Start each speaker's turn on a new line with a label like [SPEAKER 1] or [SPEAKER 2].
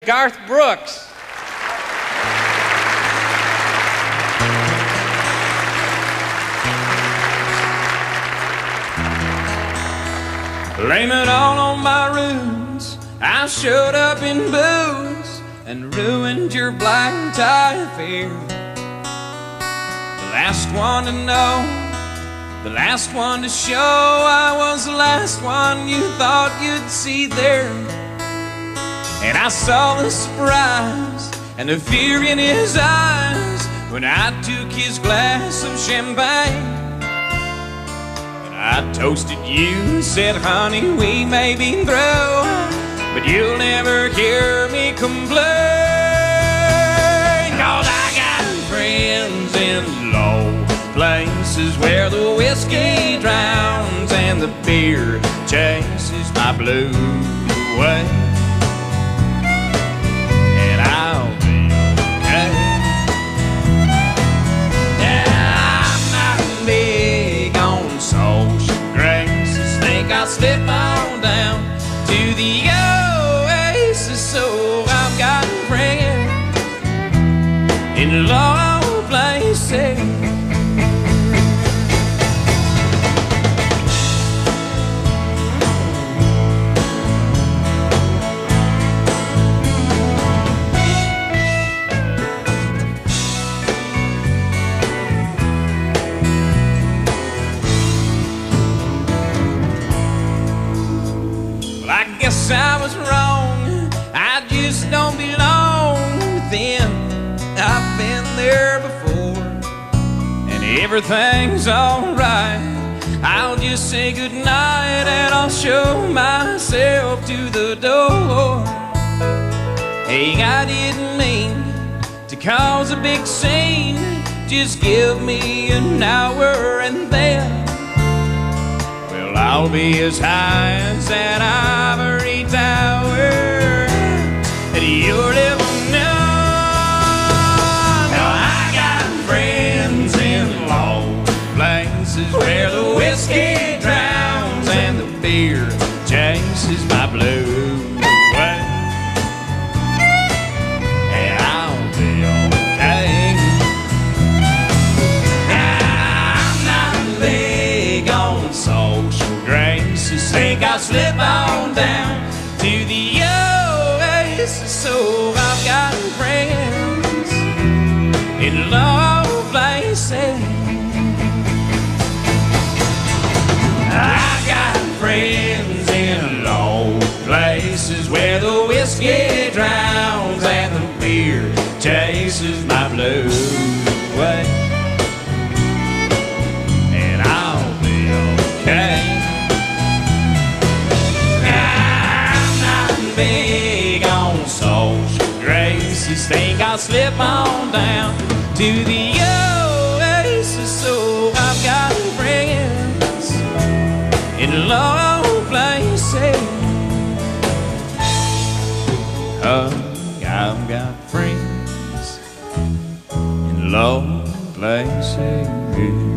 [SPEAKER 1] Garth Brooks. Blame it all on my roots. I showed up in booze and ruined your black tie affair. The last one to know, the last one to show, I was the last one you thought you'd see there. And I saw the surprise and the fear in his eyes when I took his glass of champagne. I toasted you and said, honey, we may be through, but you'll never hear me complain. 'Cause I got friends in low places where the whiskey drowns and the beer chases my blues away. And I'll be okay. Yeah, I'm not big on social graces. Think I'll slip on down to the oasis. So I've got friends in low places. I guess I was wrong, I just don't belong with them. I've been there before, and everything's alright. I'll just say goodnight and I'll show myself to the door. Hey, I didn't mean to cause a big scene. Just give me an hour and then I'll be as high as that ivory tower that you'll ever know. Now I got friends in low places where the whiskey drowns and the beer chases my blues away. And I'll be okay. I'm not big on social graces. Think I'll slip on down to the oasis. So I've got friends in low places. I got friends in low places where the whiskey drowns and the beer chases my blues away. And I'll be okay. Big on social graces. Think I'll slip on down to the oasis. So I've got friends in low places. I've got friends in low places.